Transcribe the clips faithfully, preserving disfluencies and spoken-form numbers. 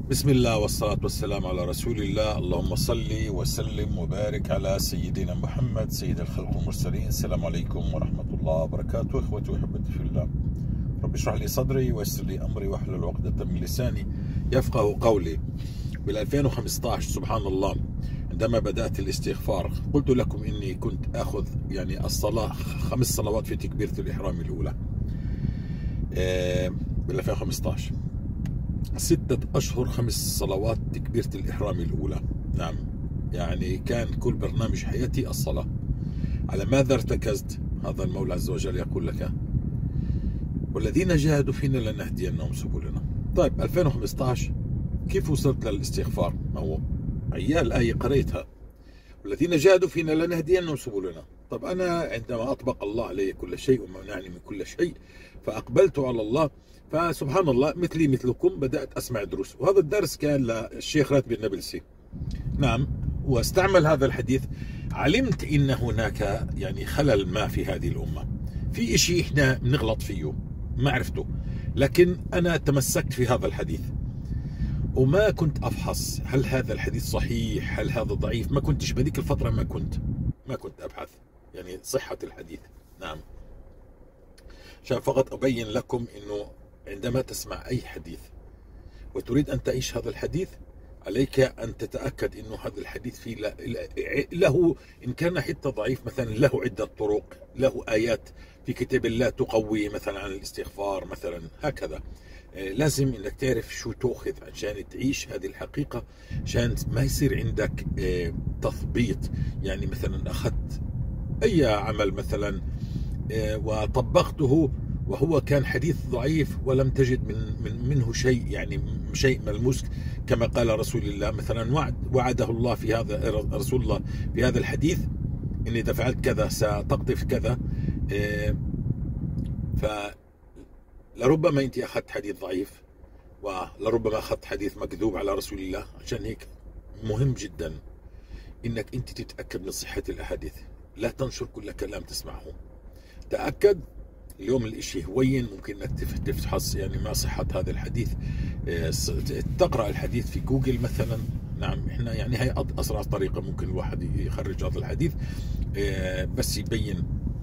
بسم الله والصلاة والسلام على رسول الله. اللهم صل وسلم وبارك على سيدنا محمد سيد الخلق والمرسلين. السلام عليكم ورحمة الله وبركاته. إخوتي وأحبتي في الله، رب اشرح لي صدري ويسر لي أمري واحلل عقدة من لساني يفقه قولي. بال ألفين وخمسة عشر سبحان الله، عندما بدأت الاستغفار قلت لكم إني كنت أخذ يعني الصلاة خمس صلوات في تكبيرة الإحرام الأولى بال ألفين وخمسة عشر، ستة أشهر خمس صلوات تكبيرة الإحرام الأولى. نعم، يعني كان كل برنامج حياتي الصلاة. على ماذا ارتكزت؟ هذا المولى عز وجل يقول لك: والذين جاهدوا فينا لنهدينهم سبلنا. طيب ألفين وخمسة عشر كيف وصلت للاستغفار؟ ما هو هي الآية قريتها: والذين جاهدوا فينا لنهدينهم سبلنا. طب أنا عندما أطبق الله علي كل شيء ومنعني من كل شيء فأقبلت على الله، فسبحان الله مثلي مثلكم بدأت أسمع دروس، وهذا الدرس كان للشيخ راتب النابلسي. نعم، واستعمل هذا الحديث. علمت إن هناك يعني خلل ما في هذه الأمة، في إشي إحنا بنغلط فيه ما عرفته، لكن أنا تمسكت في هذا الحديث وما كنت أفحص هل هذا الحديث صحيح هل هذا ضعيف. ما كنتش بذيك الفترة، ما كنت ما كنت أبحث يعني صحة الحديث. نعم، عشان فقط أبين لكم إنه عندما تسمع أي حديث وتريد أن تعيش هذا الحديث، عليك أن تتأكد إنه هذا الحديث فيه له، إن كان حتى ضعيف مثلا، له عدة طرق، له آيات في كتاب الله تقوي مثلا عن الاستغفار مثلا، هكذا. لازم إنك تعرف شو تأخذ عشان تعيش هذه الحقيقة، عشان ما يصير عندك تثبيط. يعني مثلا أخذت أي عمل مثلا وطبقته وهو كان حديث ضعيف ولم تجد من, من منه شيء، يعني شيء ملموس، كما قال رسول الله مثلا: وعد وعده الله في هذا رسول الله في هذا الحديث إن إذا فعلت كذا ستقطف كذا. فلربما أنت أخذت حديث ضعيف، ولربما أخذت حديث مكذوب على رسول الله. عشان هيك مهم جدا إنك أنت تتأكد من صحة الأحاديث، لا تنشر كل كلام تسمعه. تأكد. اليوم الاشي هوين، ممكن انك تفحص يعني ما صحة هذا الحديث، تقرأ الحديث في جوجل مثلا. نعم، احنا يعني هي اسرع طريقة ممكن الواحد يخرج هذا الحديث، بس يبين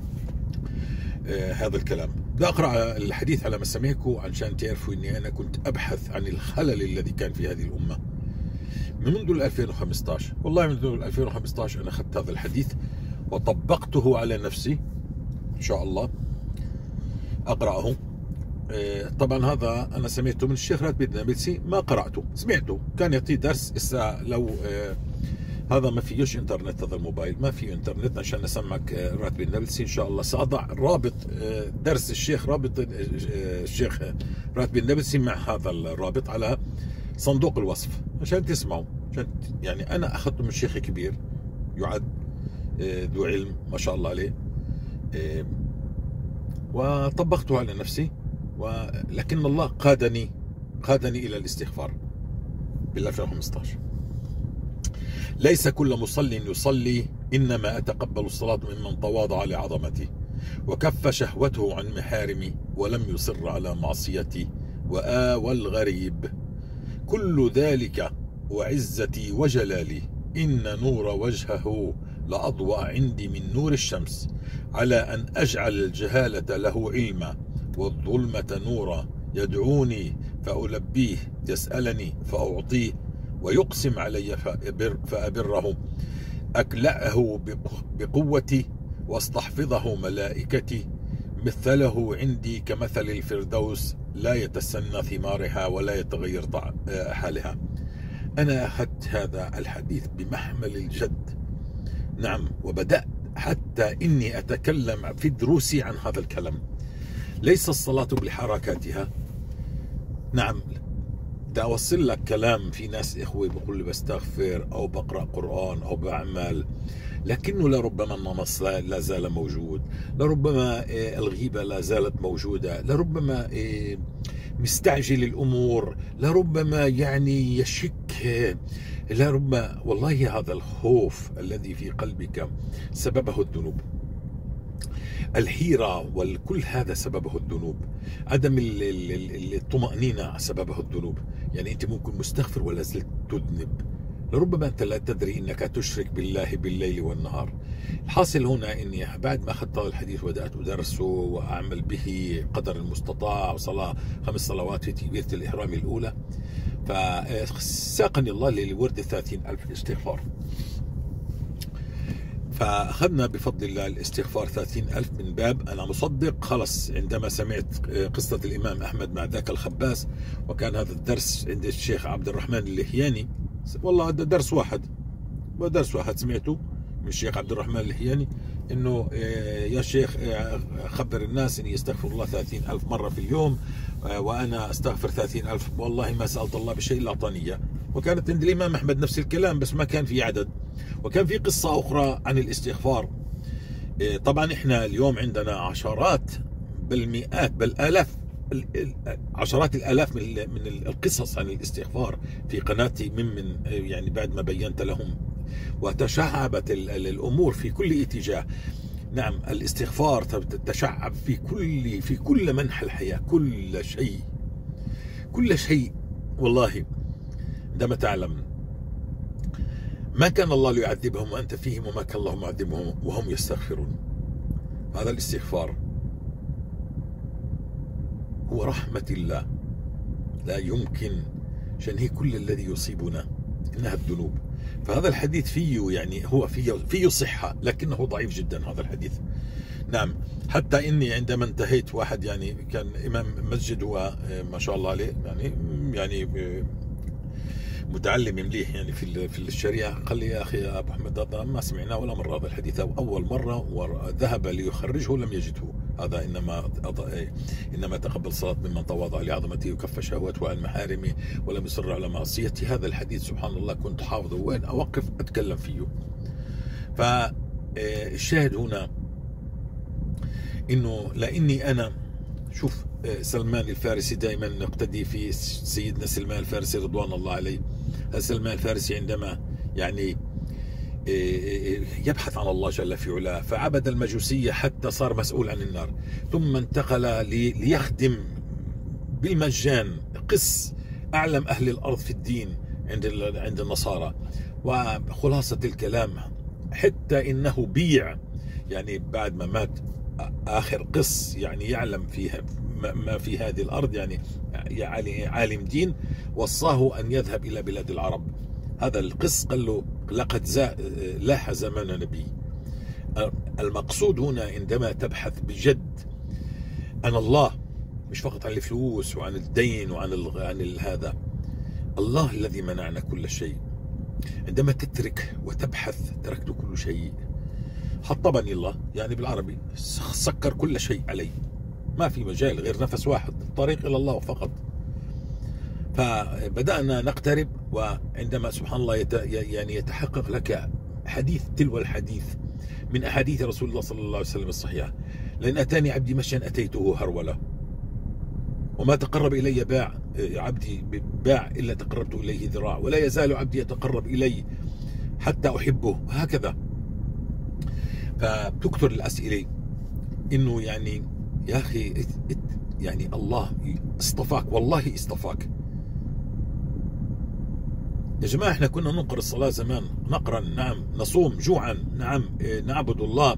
هذا الكلام. بدي اقرأ الحديث على مسامعكم عشان تعرفوا اني انا كنت ابحث عن الخلل الذي كان في هذه الامة من منذ ألفين وخمسة عشر. والله منذ ألفين وخمسة عشر انا اخذت هذا الحديث وطبقته على نفسي ان شاء الله. أقرأه. طبعا هذا أنا سمعته من الشيخ راتب النابلسي، ما قرأته، سمعته كان يعطي درس. إسا لو هذا ما فيش إنترنت، هذا الموبايل ما فيه إنترنت عشان أسمعك راتب النابلسي. إن شاء الله سأضع رابط درس الشيخ رابط الشيخ راتب النابلسي مع هذا الرابط على صندوق الوصف عشان تسمعوا. عشان يعني أنا أخذته من شيخ كبير يعد ذو علم ما شاء الله عليه، وطبقته على نفسي، ولكن الله قادني قادني إلى الاستغفار بال ألفين وخمسة عشر. ليس كل مصل يصلي، إنما أتقبل الصلاة ممن تواضع لعظمتي وكف شهوته عن محارمي ولم يصر على معصيتي وآوى الغريب. كل ذلك وعزتي وجلالي، إن نور وجهه لأضوأ عندي من نور الشمس، على أن أجعل الجهالة له علما والظلمة نورا، يدعوني فألبيه، يسألني فأعطيه، ويقسم علي فأبر فأبره، أكلأه بقوتي واستحفظه ملائكتي، مثله عندي كمثل الفردوس، لا يتسنى ثمارها ولا يتغير حالها. أنا أخذت هذا الحديث بمحمل الجد. نعم، وبدأت حتى إني أتكلم في دروسي عن هذا الكلام. ليس الصلاة بحركاتها. نعم، بدي أوصل لك كلام. في ناس إخوة بقول لي بستغفر أو بقرأ قرآن أو بعمل، لكنه لربما النمص لا زال موجود، لربما الغيبة لا زالت موجودة، لربما مستعجل الأمور، لربما يعني يشك، لربما والله هذا الخوف الذي في قلبك سببه الذنوب. الحيرة والكل هذا سببه الذنوب. عدم الطمأنينة سببه الذنوب. يعني أنت ممكن مستغفر ولا زلت تذنب، لربما أنت لا تدري أنك تشرك بالله بالليل والنهار. الحاصل هنا أني بعد ما أخذت هذا الحديث وبدأت أدرسه وأعمل به قدر المستطاع، وصلاة خمس صلوات في تكبيرة الإحرام الأولى، فساقني الله لورد ثلاثين ألف استغفار. فأخذنا بفضل الله الاستغفار ثلاثين ألف من باب أنا مصدق. خلص عندما سمعت قصة الإمام أحمد مع ذاك الخباس، وكان هذا الدرس عند الشيخ عبد الرحمن اللحياني، والله هذا درس واحد ودرس واحد سمعته من الشيخ عبد الرحمن اللحياني، إنه يا شيخ خبر الناس إني يستغفر الله ثلاثين ألف مرة في اليوم، وأنا أستغفر ثلاثين ألف، والله ما سألت الله بشيء إلا أعطاني. وكانت عند الإمام أحمد نفس الكلام، بس ما كان في عدد. وكان في قصة أخرى عن الاستغفار. طبعا إحنا اليوم عندنا عشرات بل مئات بل آلاف، عشرات الآلاف من من القصص عن الاستغفار في قناتي، ممن يعني بعد ما بينت لهم، وتشعبت الأمور في كل اتجاه. نعم، الاستغفار تتشعب في كل في كل منحى الحياة، كل شيء كل شيء. والله عندما تعلم ما كان الله ليعذبهم وأنت فيهم، وما كان الله معذبهم وهم يستغفرون، هذا الاستغفار هو رحمة الله، لا يمكن شنه كل الذي يصيبنا إنها الذنوب. فهذا الحديث فيه يعني هو فيه فيه صحة، لكنه ضعيف جدا هذا الحديث. نعم، حتى إني عندما انتهيت، واحد يعني كان إمام مسجد وما شاء الله عليه، يعني يعني متعلم مليح يعني في في الشريعة، قال لي يا أخي يا أبو أحمد، هذا ما سمعنا ولا مرة هذا الحديث، أو أول مرة، وذهب ليخرجه لم يجده. هذا إنما إنما تقبل صلاة ممن تواضع لعظمته وكف شهوته عن محارمه ولم يصر على معصيته. هذا الحديث سبحان الله كنت حافظه، وين أوقف أتكلم فيه. فالشاهد هنا إنه لأني أنا شوف سلمان الفارسي، دائما نقتدي في سيدنا سلمان الفارسي رضوان الله عليه. سلمان الفارسي عندما يعني يبحث عن الله جل في علاه، فعبد المجوسية حتى صار مسؤول عن النار، ثم انتقل ليخدم بالمجان قس أعلم أهل الأرض في الدين عند عند النصارى. وخلاصة الكلام حتى إنه بيع، يعني بعد ما مات آخر قس يعني يعلم فيها ما في هذه الأرض، يعني عالم دين، وصاه أن يذهب إلى بلاد العرب. هذا القس قال له لقد لاح زمان نبي. المقصود هنا عندما تبحث بجد عن الله، مش فقط عن الفلوس وعن الدين وعن عن هذا، الله الذي منعنا كل شيء. عندما تترك وتبحث، تركت كل شيء، حطبني الله، يعني بالعربي سكر كل شيء علي، ما في مجال غير نفس واحد، الطريق إلى الله فقط. فبدأنا نقترب، وعندما سبحان الله يت يعني يتحقق لك حديث تلو الحديث من أحاديث رسول الله صلى الله عليه وسلم الصحيحة: لأن أتاني عبدي مشيا أتيته هرولة، وما تقرب إلي باع عبدي باع إلا تقربت إليه ذراع، ولا يزال عبدي يتقرب إلي حتى أحبه، هكذا. فبتكثر الأسئلة إنه يعني يا أخي يعني الله اصطفاك، والله اصطفاك يا جماعة. احنا كنا ننقر الصلاة زمان، نقرا نعم، نصوم جوعا نعم، نعبد الله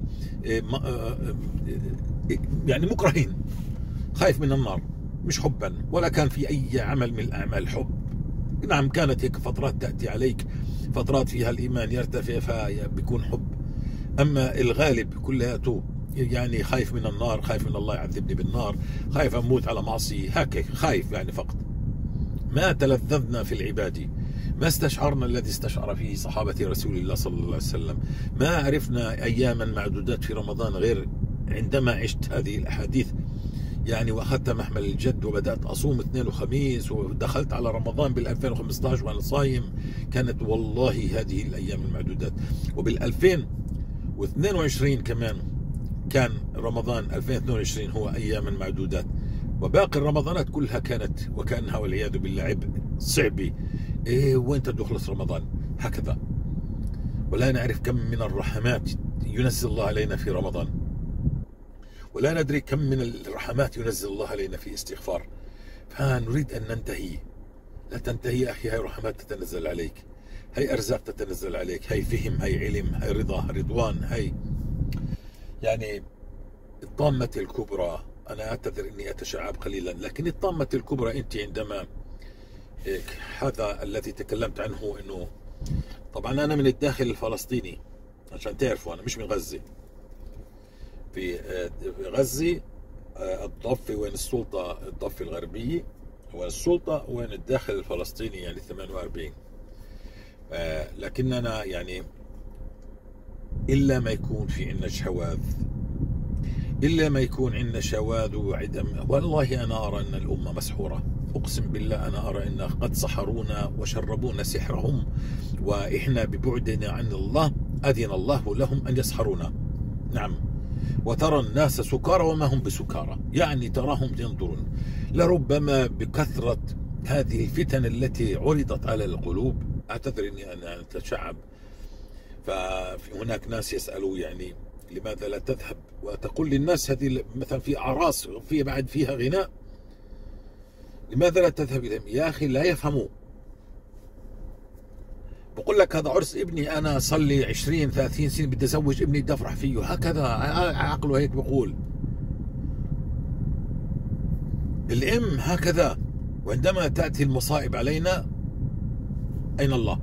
يعني مكرهين، خايف من النار، مش حبا، ولا كان في أي عمل من الأعمال حب. نعم، كانت هيك فترات تأتي عليك، فترات فيها الإيمان يرتفع فبيكون حب، أما الغالب كلياته يعني خايف من النار، خايف من الله يعذبني بالنار، خايف أموت على معصية، هكذا خايف يعني فقط. ما تلذذنا في العبادة، ما استشعرنا الذي استشعر فيه صحابة رسول الله صلى الله عليه وسلم، ما عرفنا أياما معدودات في رمضان غير عندما عشت هذه الأحاديث يعني، وأخذت محمل الجد وبدأت أصوم اثنين وخميس، ودخلت على رمضان بال ألفين وخمسة عشر وأنا صايم. كانت والله هذه الأيام المعدودات. وبال ألفين واثنين وعشرين كمان كان رمضان ألفين واثنين وعشرين هو أياما معدودات، وباقي الرمضانات كلها كانت وكأنها والعياذ بالله عبء صعبة. إيه وين بده يخلص رمضان هكذا، ولا نعرف كم من الرحمات ينزل الله علينا في رمضان. ولا ندري كم من الرحمات ينزل الله علينا في استغفار. فنريد أن ننتهي. لا تنتهي يا أخي، هاي رحمات تتنزل عليك، هاي أرزاق تتنزل عليك، هاي فهم، هاي علم، هاي رضا، رضوان، هاي يعني الطامة الكبرى. أنا أعتذر أني أتشعب قليلا، لكن الطامة الكبرى أنت عندما هذا الذي تكلمت عنه، أنه طبعا أنا من الداخل الفلسطيني عشان تعرفوا، أنا مش من غزة. في غزة الضفة وين السلطة، الضفة الغربية وين السلطة، وين الداخل الفلسطيني يعني ثمانية وأربعين. لكننا يعني إلا ما يكون في عندنا شواذ، إلا ما يكون عندنا شواذ وعدم. والله أنا أرى أن الأمة مسحورة، أقسم بالله أنا أرى أن قد سحرونا وشربونا سحرهم، وإحنا ببعدنا عن الله أذن الله لهم أن يسحرونا. نعم. وترى الناس سكارى وما هم بسكارى، يعني تراهم ينظرون. لربما بكثرة هذه الفتن التي عرضت على القلوب، أعتذر أني أنا أتشعب، فهناك ناس يسألوا يعني لماذا لا تذهب وتقول للناس هذه مثلا في أعراس في بعد فيها غناء، لماذا لا تذهب إليهم؟ يا أخي لا يفهموا. بقول لك هذا عرس ابني، أنا صلي عشرين ثلاثين سنة بدي أزوج ابني، بدي أفرح فيه، هكذا عقله هيك بقول. الأم هكذا. وعندما تأتي المصائب علينا أين الله؟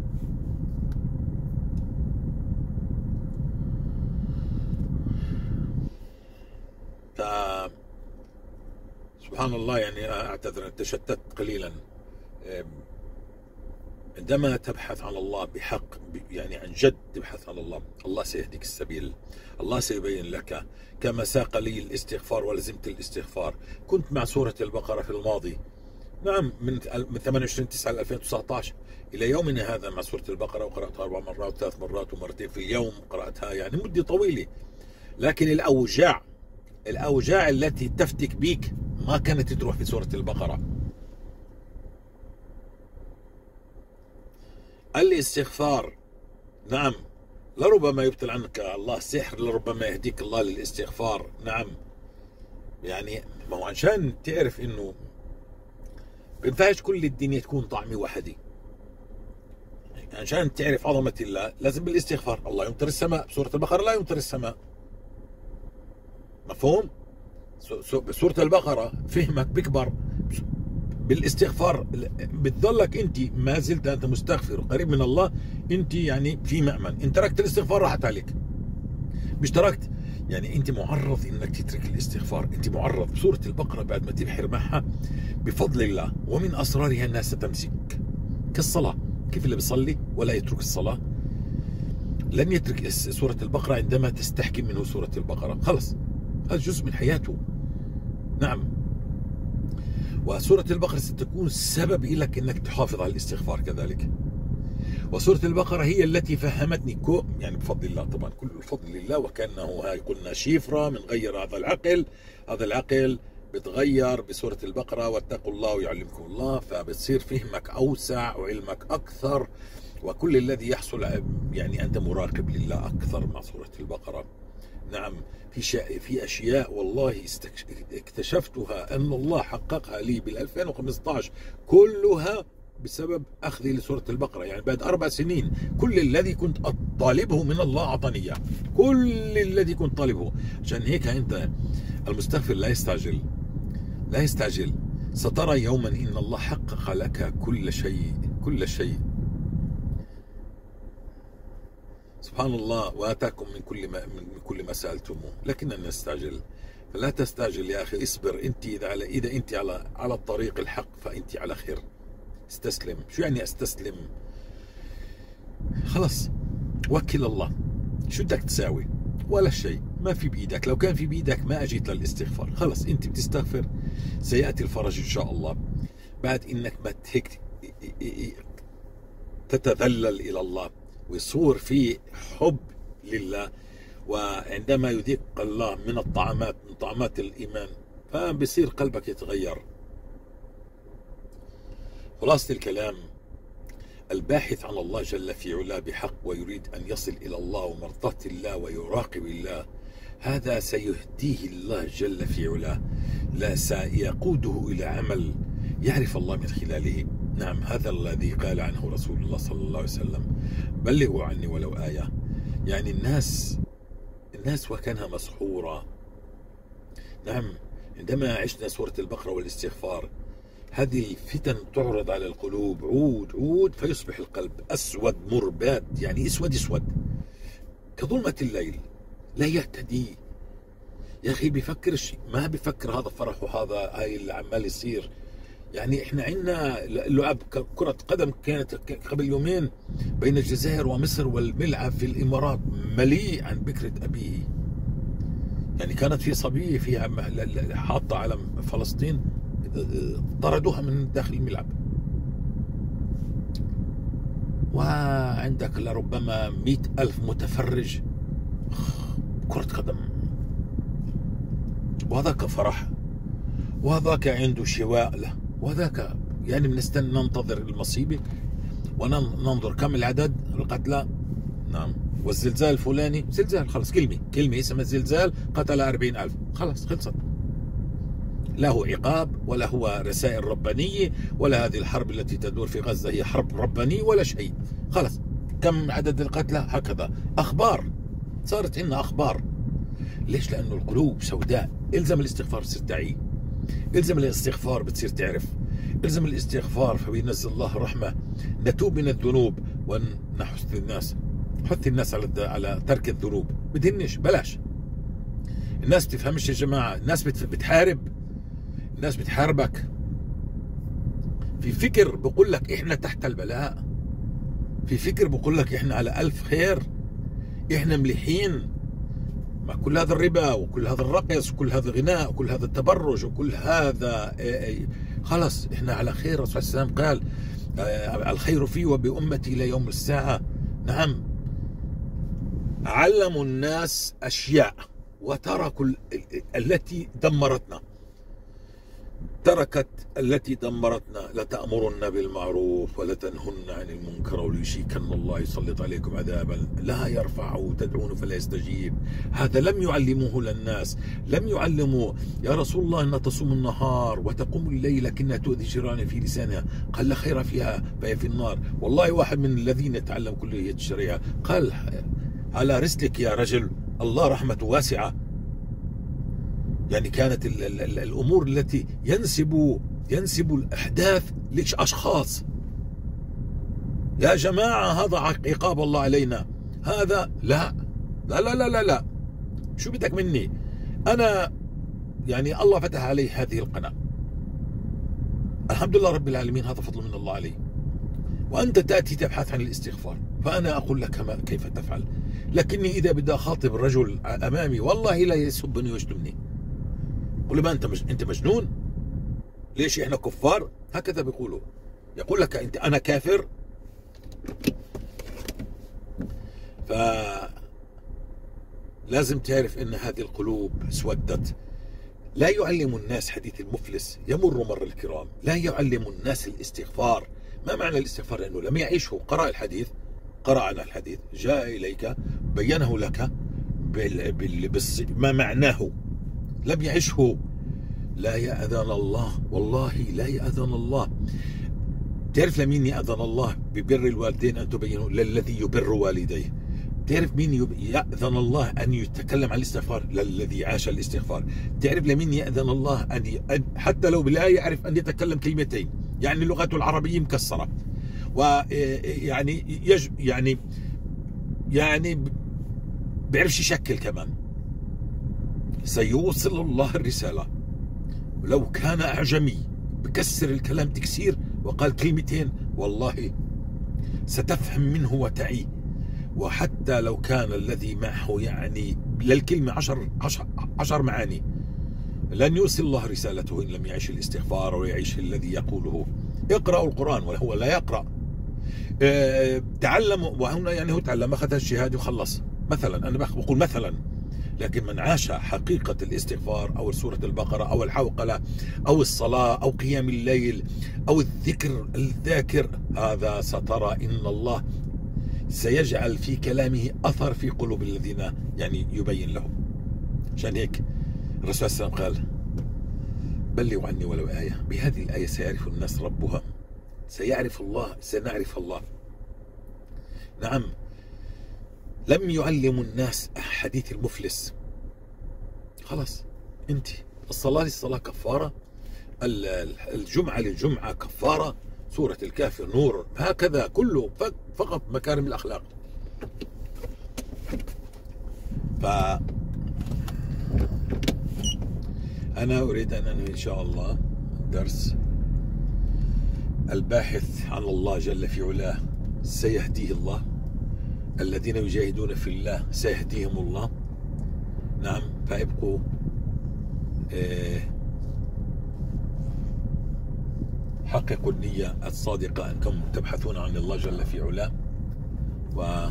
ف سبحان الله، يعني أعتذر تشتت قليلا. عندما تبحث عن الله بحق، يعني عن جد تبحث عن الله، الله سيهديك السبيل، الله سيبين لك. كما ساق لي الاستغفار ولزمت الاستغفار. كنت مع سورة البقرة في الماضي، نعم، من من ثمانية وعشرين تسعة ألفين وتسعة عشر إلى يومنا هذا مع سورة البقرة، وقرأتها أربع مرات ثلاث مرات ومرتين في اليوم قرأتها، يعني مدة طويلة. لكن الأوجاع الأوجاع التي تفتك بيك ما كانت تروح في سورة البقرة. الاستغفار، نعم، لربما يبطل عنك الله سحر، لربما يهديك الله للاستغفار. نعم، يعني ما هو عشان تعرف انه بينفعش كل الدنيا تكون طعمة وحدي. عشان تعرف عظمة الله لازم بالاستغفار. الله يمطر السماء، بسورة البقرة لا يمطر السماء، مفهوم؟ بسورة البقرة فهمك بكبر بالاستغفار، بتضلك انت ما زلت انت مستغفر قريب من الله، انت يعني في مأمن. ان تركت الاستغفار راحت عليك، مش تركت يعني انت معرض انك تترك الاستغفار، انت معرض. بسورة البقرة بعد ما تبحر معها بفضل الله ومن اسرارها الناس تمسك كالصلاة. كيف اللي بيصلي ولا يترك الصلاة لن يترك سورة البقرة عندما تستحكي منه سورة البقرة، خلص هذا جزء من حياته. نعم، وسورة البقرة ستكون سبب لك انك تحافظ على الاستغفار كذلك. وسورة البقرة هي التي فهمتني كو يعني بفضل الله، طبعا كل الفضل لله، وكأنه هاي قلنا شفرة من غير هذا العقل، هذا العقل بتغير بسورة البقرة، واتقوا الله ويعلمكم الله، فبتصير فهمك أوسع وعلمك أكثر، وكل الذي يحصل يعني أنت مراقب لله أكثر مع سورة البقرة. نعم، في شيء في أشياء والله اكتشفتها أن الله حققها لي بال ألفين وخمسة عشر كلها بسبب أخذي لسورة البقرة. يعني بعد أربع سنين كل الذي كنت أطالبه من الله أعطاني إياه، كل الذي كنت طالبه. عشان هيك أنت المستغفر لا يستعجل، لا يستعجل. سترى يوما إن الله حقق لك كل شيء، كل شيء. سبحان الله، وآتاكم من كل ما من كل ما سألتموه، لكننا نستعجل. فلا تستعجل يا أخي، اصبر. أنت إذا على إذا أنت على على الطريق الحق فأنت على خير. استسلم. شو يعني استسلم؟ خلص وكل الله. شو بدك تساوي؟ ولا شيء، ما في بإيدك. لو كان في بإيدك ما أجيت للاستغفار. خلص أنت بتستغفر، سيأتي الفرج إن شاء الله بعد إنك ما هيك تتذلل إلى الله ويصور في حب لله. وعندما يذيق الله من الطعامات، من طعامات الإيمان، فبصير قلبك يتغير. خلاصة الكلام، الباحث عن الله جل في علاه بحق ويريد أن يصل إلى الله ومرضاة الله ويراقب الله، هذا سيهديه الله جل في علاه، لا سيقوده إلى عمل يعرف الله من خلاله. نعم، هذا الذي قال عنه رسول الله صلى الله عليه وسلم: بلغوا عني ولو آية. يعني الناس الناس وكانها مسحورة. نعم، عندما عشنا سورة البقرة والاستغفار، هذه الفتن تعرض على القلوب عود عود فيصبح القلب أسود مرباد. يعني اسود اسود كظلمة الليل، لا يهتدي. يا أخي بيفكر شيء، ما بيفكر هذا فرح وهذا هاي اللي عمال يصير. يعني احنا عندنا لعب كرة قدم كانت قبل يومين بين الجزائر ومصر والملعب في الإمارات مليء عن بكرة أبيه. يعني كانت في صبية فيها حاطة علم فلسطين، طردوها من داخل الملعب. وعندك لربما مئة ألف متفرج كرة قدم، وهذاك فرح وهذاك عنده شواء له وهذاك. يعني بنستنى ننتظر المصيبة وننظر كم العدد القتلى. نعم، والزلزال الفلاني زلزال، خلص كلمة كلمة اسمها زلزال قتل أربعين ألف، خلص خلصت. لا هو عقاب ولا هو رسائل ربانية ولا هذه الحرب التي تدور في غزة هي حرب ربانية ولا شيء. خلص كم عدد القتلى؟ هكذا أخبار، صارت عندنا أخبار. ليش؟ لأنه القلوب سوداء. إلزم الاستغفار بتصير تعي، إلزم الاستغفار بتصير تعرف، إلزم الاستغفار فبينزل الله رحمة. نتوب من الذنوب ونحث الناس، حث الناس على على ترك الذنوب. بدهنش، بلاش. الناس بتفهمش يا جماعة، الناس بتحارب، الناس بتحاربك في فكر بقول لك احنا تحت البلاء، في فكر بقول لك احنا على ألف خير، احنا مليحين. مع كل هذا الربا وكل هذا الرقص وكل هذا الغناء وكل هذا التبرج وكل هذا، خلاص احنا على خير. الرسول صلى الله عليه وسلم قال: الخير في وبأمتي إلى يوم الساعة. نعم، علموا الناس أشياء وتركوا التي دمرتنا، تركت التي دمرتنا. لتأمرن بالمعروف ولتنهن عن المنكر وليشيكن الله يسلط عليكم عذابا لا يرفع تدعون فلا يستجيب. هذا لم يعلموه للناس، لم يعلموا يا رسول الله أن تصوم النهار وتقوم الليل لكنها تؤذي جيرانها في لسانها، قال لا خير فيها فهي في النار. والله واحد من الذين يتعلم كلية الشريعة قال: على رسلك يا رجل، الله رحمته واسعة. يعني كانت ال ال ال الأمور التي ينسب ينسب الأحداث لأشخاص. يا جماعة هذا عقاب الله علينا، هذا لا لا لا لا لا, لا. شو بدك مني؟ أنا يعني الله فتح علي هذه القناة، الحمد لله رب العالمين، هذا فضل من الله علي. وأنت تأتي تبحث عن الاستغفار، فأنا أقول لك ما كيف تفعل. لكني إذا بدي أخاطب الرجل أمامي والله لا يسبني ويشتمني، قل ما أنت مج... أنت مجنون؟ ليش إحنا كفار؟ هكذا بيقولوا، يقول لك أنت أنا كافر. فلازم تعرف أن هذه القلوب اسودت. لا يعلم الناس حديث المفلس يمر مر الكرام، لا يعلم الناس الاستغفار. ما معنى الاستغفار؟ لأنه لم يعيشه، قرأ الحديث، قرأ عن الحديث، جاء إليك بينه لك بال... بال... بس... ما معناه، لم يعشه. لا يأذن الله، والله لا يأذن الله. تعرف لمين يأذن الله ببر الوالدين أن تبينوا؟ للذي يبر والديه. تعرف مين يأذن الله أن يتكلم عن الاستغفار؟ للذي عاش الاستغفار. تعرف لمين يأذن الله أن ي... حتى لو لا يعرف أن يتكلم كلمتين، يعني لغته العربية مكسرة، ويعني يج... يعني يعني بيعرفش يشكل كمان، سيوصل الله الرسالة. ولو كان أعجمي بكسر الكلام تكسير وقال كلمتين والله ستفهم منه وتعي. وحتى لو كان الذي معه يعني للكلمة عشر, عشر, عشر معاني، لن يوصل الله رسالته إن لم يعيش الاستغفار ويعيش الذي يقوله. اقرأوا القرآن وهو لا يقرأ. اه تعلموا، وهنا يعني هو تعلم أخذ الشهادة وخلص مثلا، أنا بقول مثلا. لكن من عاش حقيقة الاستغفار أو سورة البقرة أو الحوقلة أو الصلاة أو قيام الليل أو الذكر الذاكر، هذا سترى إن الله سيجعل في كلامه أثر في قلوب الذين يعني يبين لهم. عشان هيك الرسول صلى الله عليه وسلم قال بلغوا عني ولو آية. بهذه الآية سيعرف الناس ربها، سيعرف الله، سنعرف الله. نعم، لم يعلموا الناس حديث المفلس. خلاص، انت الصلاة للصلاة كفارة، الجمعة للجمعة كفارة، سورة الكهف نور، هكذا كله فقط مكارم الأخلاق. ف أنا أريد أن أنهي إن شاء الله درس الباحث عن الله جل في علاه سيهديه الله، الذين يجاهدون في الله سيهديهم الله. نعم، فابقوا حققوا النية الصادقة أنكم تبحثون عن الله جل في علاه، و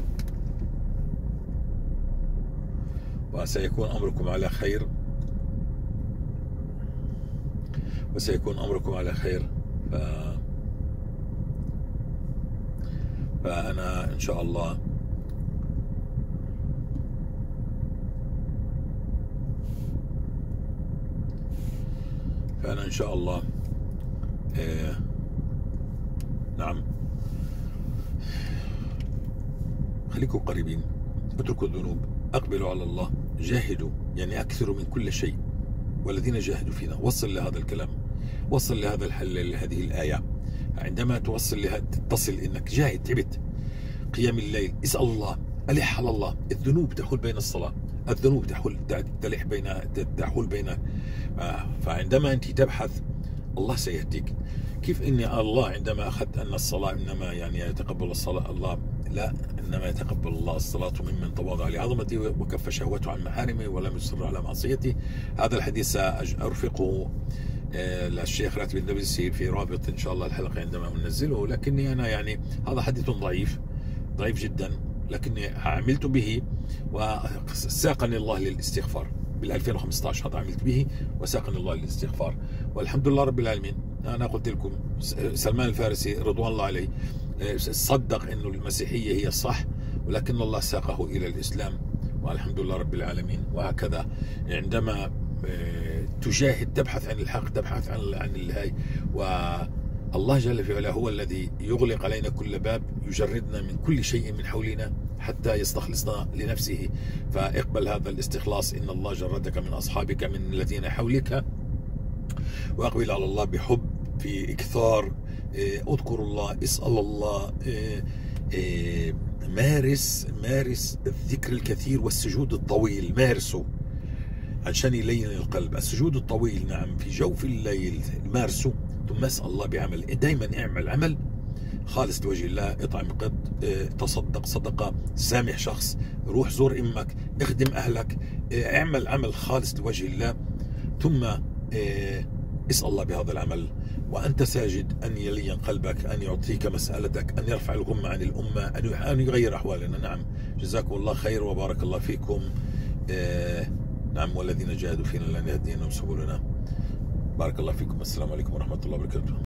وسيكون أمركم على خير، وسيكون أمركم على خير. ف... فأنا إن شاء الله فأنا إن شاء الله آه... نعم، خليكم قريبين، اتركوا الذنوب، أقبلوا على الله، جاهدوا، يعني أكثروا من كل شيء. والذين جاهدوا فينا، وصل لهذا الكلام، وصل لهذا الحل، لهذه الآية. عندما توصل لها تصل إنك جاهد، تعبت، قيام الليل، اسأل الله، ألح على الله. الذنوب تحول بين الصلاة، الذنوب تحول تلح بين تحول بين فعندما أنت تبحث الله سيهديك. كيف إن الله عندما أخذت أن الصلاة إنما يعني يتقبل الصلاة الله، لا، إنما يتقبل الله الصلاة ممن تواضع لعظمته وكف شهوته عن محارمه ولم يصر على معصيته. هذا الحديث سأرفقه للشيخ راتب النبلسي في رابط إن شاء الله الحلقة عندما ننزله، لكني أنا يعني هذا حديث ضعيف ضعيف جدا، لكني عملت به وساقني الله للاستغفار. بال ألفين وخمسة عشر هذا عملت به وساقني الله للاستغفار، والحمد لله رب العالمين. أنا قلت لكم سلمان الفارسي رضوان الله عليه صدق إنه المسيحية هي الصح، ولكن الله ساقه إلى الإسلام، والحمد لله رب العالمين. وهكذا عندما تجاهد، تبحث عن الحق، تبحث عن عن الهي، والله جل في علاه هو الذي يغلق علينا كل باب، يجردنا من كل شيء من حولنا حتى يستخلصنا لنفسه. فاقبل هذا الاستخلاص، إن الله جردك من أصحابك من الذين حولك، وأقبل على الله بحب، في إكثار، اذكر الله، اسأل الله، مارس مارس الذكر الكثير والسجود الطويل، مارسه عشان يلين القلب. السجود الطويل، نعم، في جوف الليل مارسه، ثم اسأل الله بعمل. دائما اعمل عمل خالص لوجه الله، اطعم قط، تصدق صدقة، سامح شخص، روح زور امك، اخدم اهلك، اعمل عمل خالص لوجه الله، ثم اسأل الله بهذا العمل وأنت ساجد أن يلين قلبك، أن يعطيك مسألتك، أن يرفع الغمة عن الأمة، أن يغير أحوالنا. نعم، جزاكم الله خير وبارك الله فيكم. نعم، والذين جاهدوا فينا لنهدينهم سبلنا. بارك الله فيكم، السلام عليكم ورحمة الله وبركاته.